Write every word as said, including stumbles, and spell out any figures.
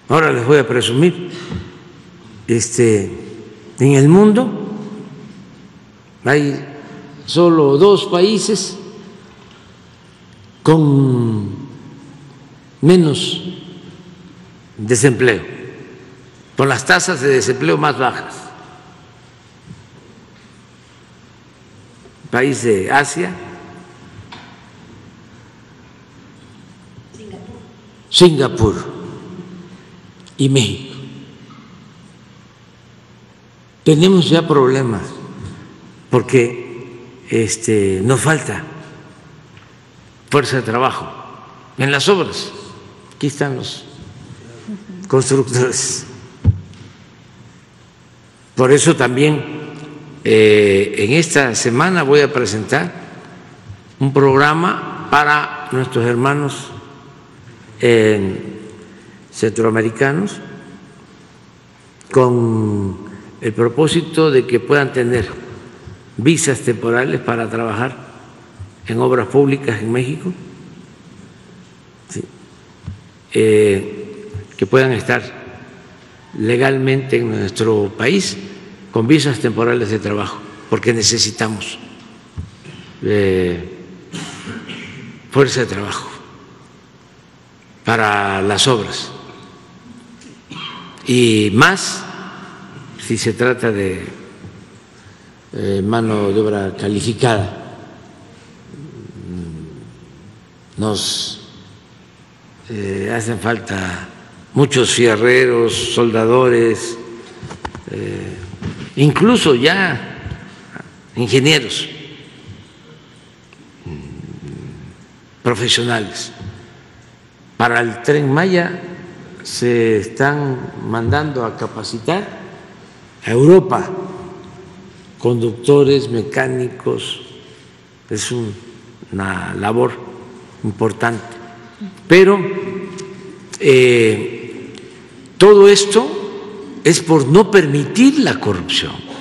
Ahora les voy a presumir, este, en el mundo hay solo dos países con menos desempleo, con las tasas de desempleo más bajas. País de Asia, Singapur, Singapur y México. Tenemos ya problemas porque este, nos falta fuerza de trabajo en las obras. Aquí están los constructores. Por eso también eh, en esta semana voy a presentar un programa para nuestros hermanos eh, centroamericanos con el propósito de que puedan tener visas temporales para trabajar en obras públicas en México, ¿sí? eh, que puedan estar legalmente en nuestro país con visas temporales de trabajo, porque necesitamos eh, fuerza de trabajo para las obras y más si se trata de eh, mano de obra calificada. Nos eh, hacen falta muchos fierreros, soldadores, eh, incluso ya ingenieros profesionales. Para el Tren Maya se están mandando a capacitar a Europa conductores, mecánicos, es un, una labor importante. Pero eh, todo esto es por no permitir la corrupción.